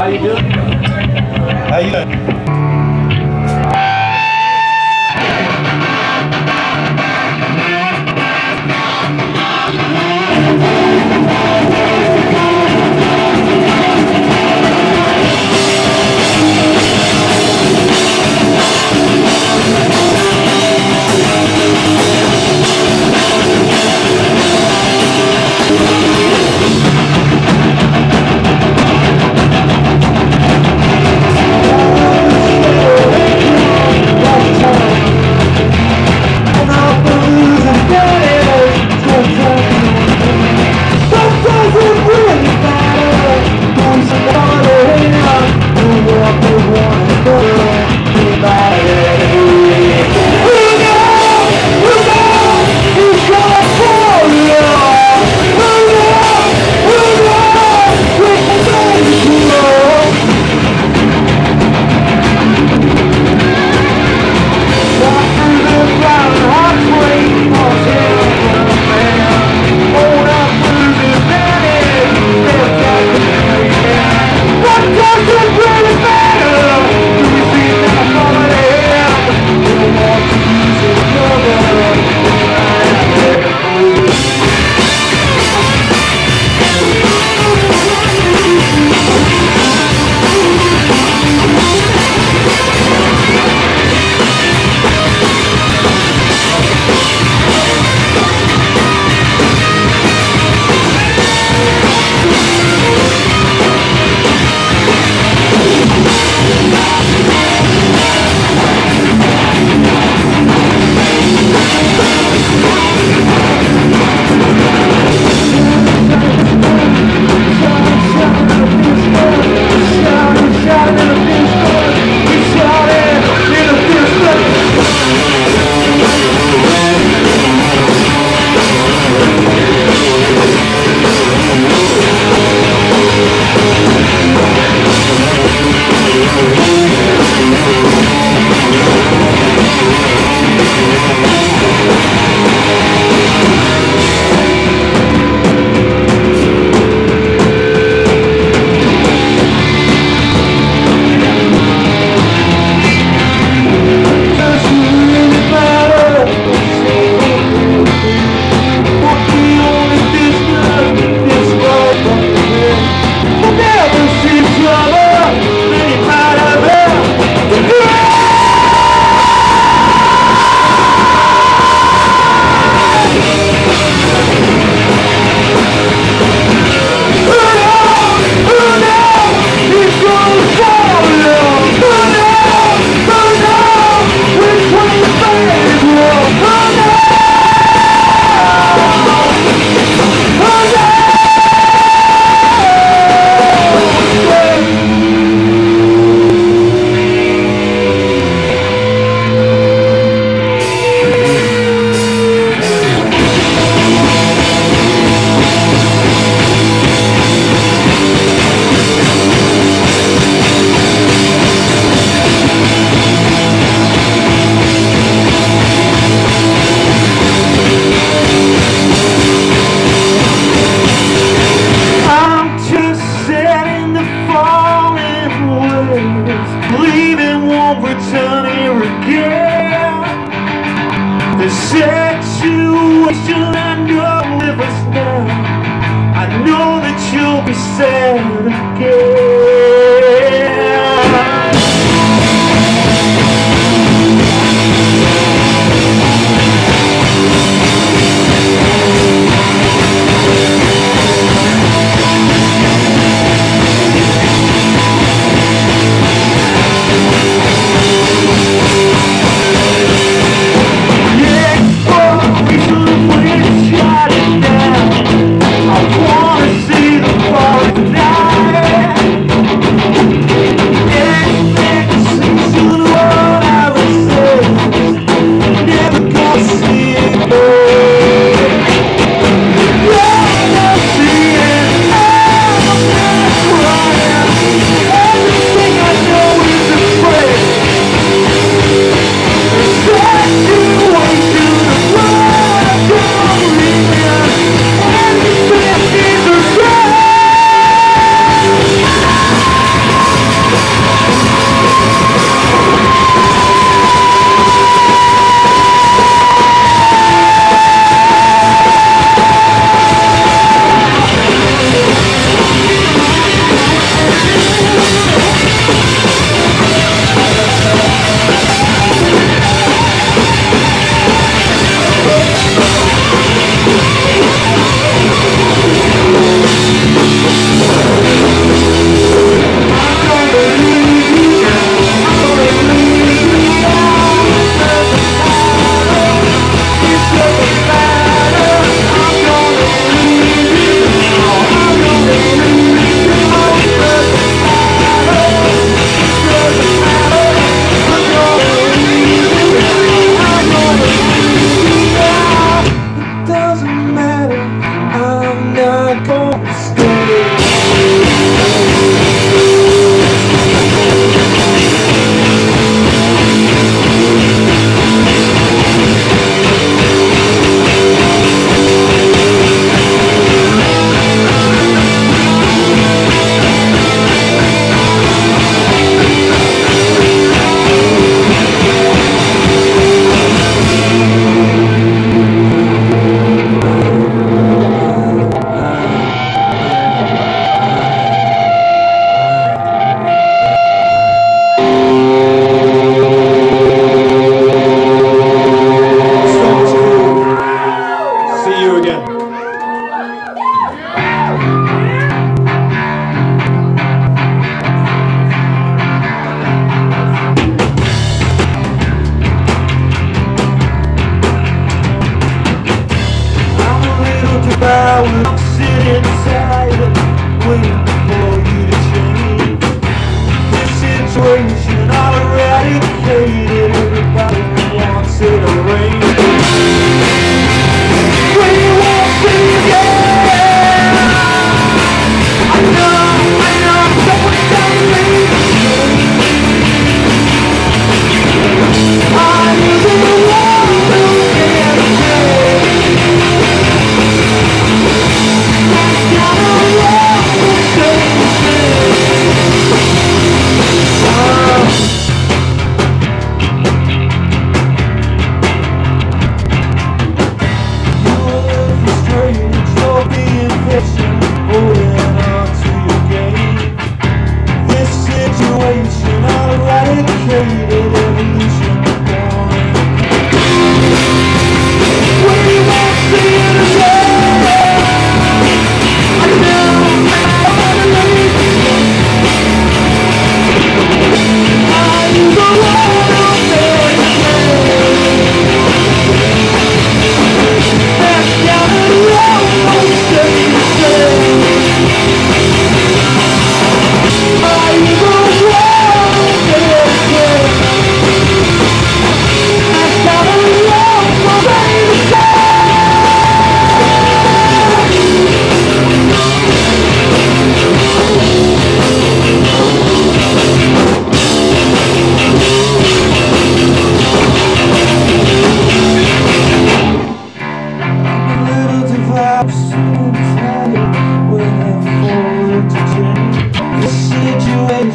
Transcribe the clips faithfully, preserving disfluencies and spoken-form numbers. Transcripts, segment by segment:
How you doing? How you doing? Leaving won't return here again. The situation I know with us now, I know that you'll be sad again. I wanna see the fall tonight.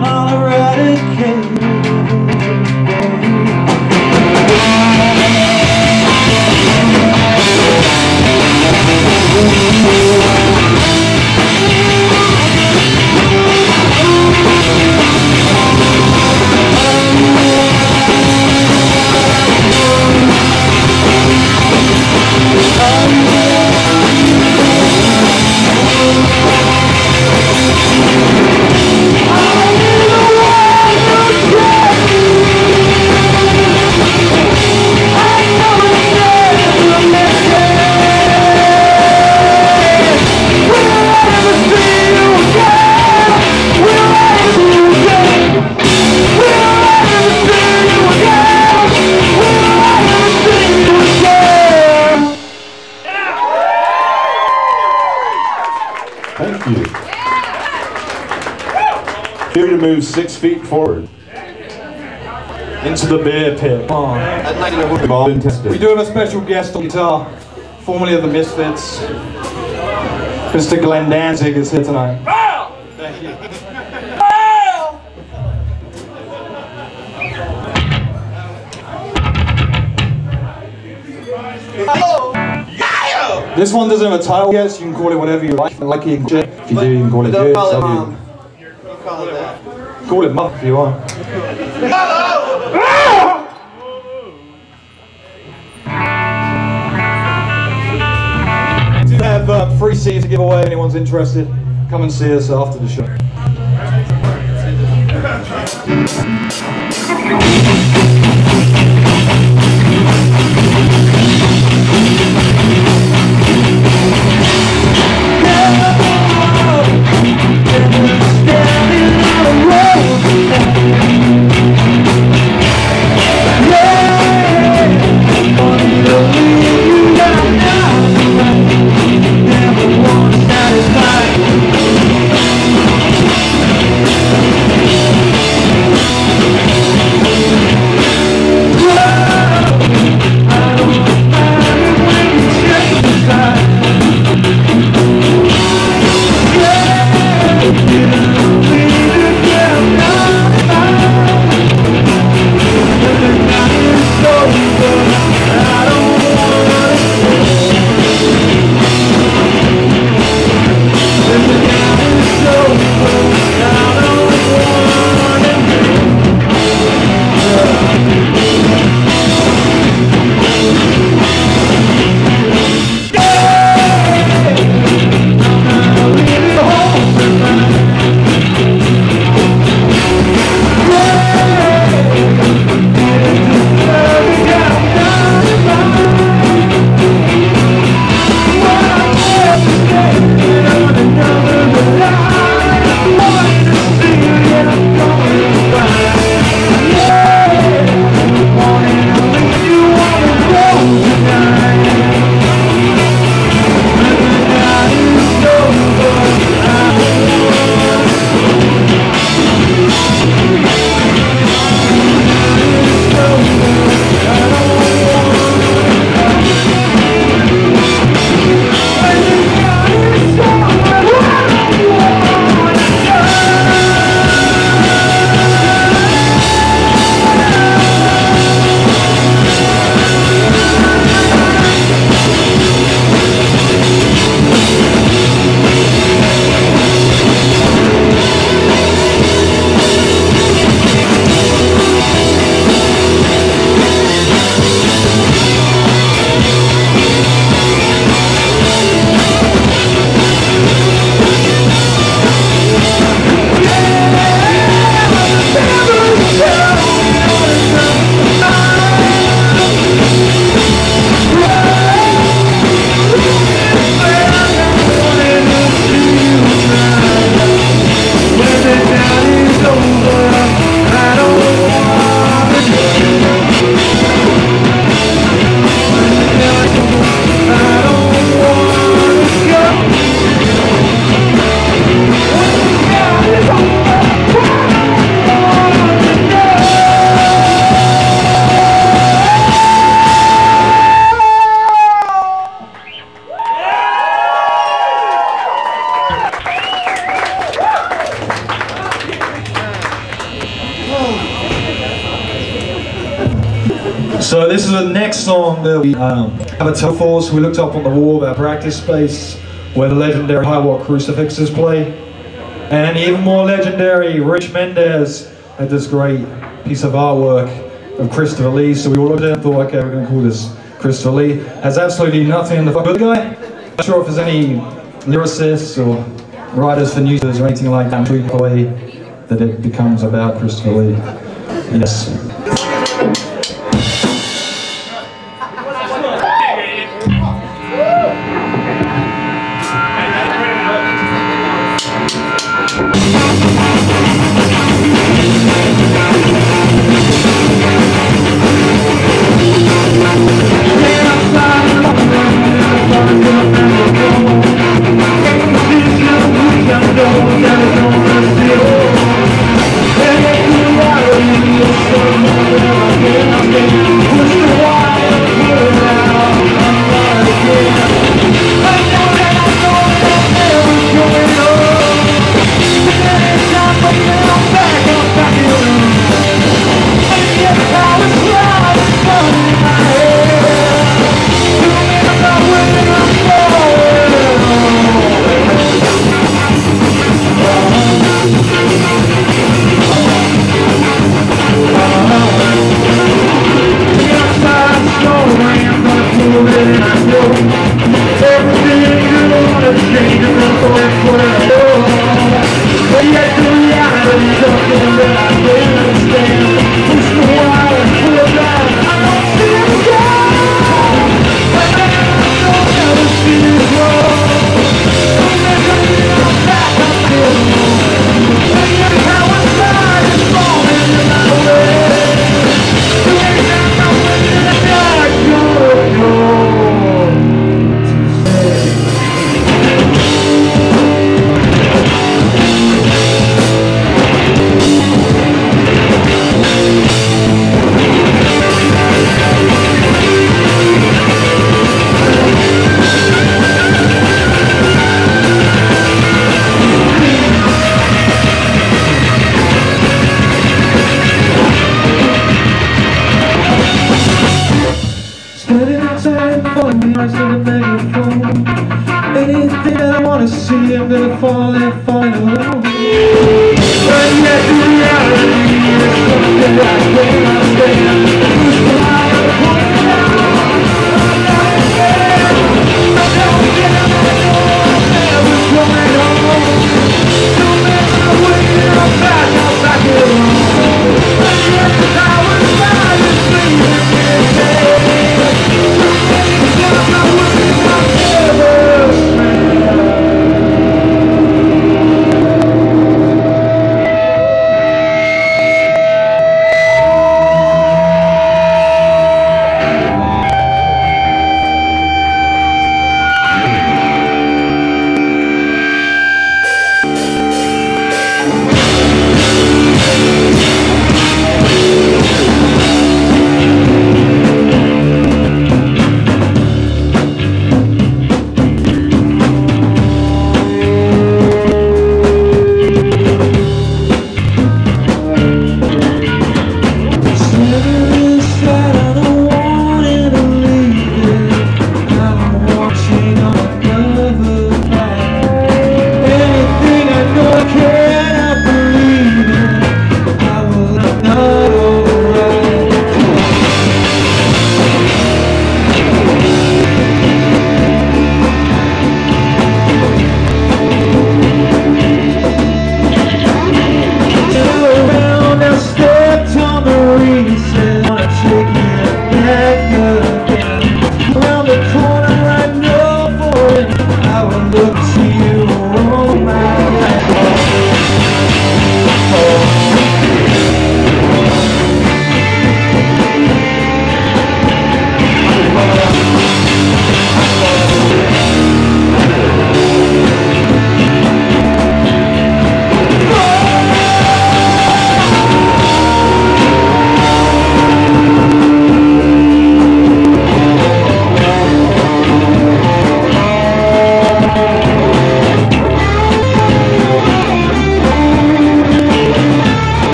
Colorado King. Thank you. Here to move six feet forward. Into the beer pit. Come on. We've all been tested. We do have a special guest on guitar, formerly of the Misfits. Mister Glenn Danzig is here tonight. Thank you. This one doesn't have a title yet, so you can call it whatever you like. Like you can shit. If you do, you can call it good. Call it So mom. you You call it that. call it muff if you want. We do have uh, free seats to give away if anyone's interested. Come and see us after the show. I don't So this is the next song that we um, have a tow for. So we looked up on the wall of our practice space where the legendary High Watt crucifixes play. And even more legendary, Rich Mendez had this great piece of artwork of Christopher Lee. So we all looked at it and thought, okay, we're going to call this Christopher Lee. Has absolutely nothing in the fuck with the guy. Not sure if there's any lyricists or writers for news or anything like that. We play that it becomes about Christopher Lee. Yes. Anything I wanna see, I'm gonna fall and find alone. But yet the reality is something I can't understand. Who's the lie of the point now? I'm not scared. I don't get it, I know I'm never coming home. No matter what, I'm back, I'm back at home. But yet the power is mine, it's leaving me dead. I'm not working, I'm never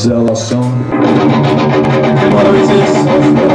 This is our last song. What is this?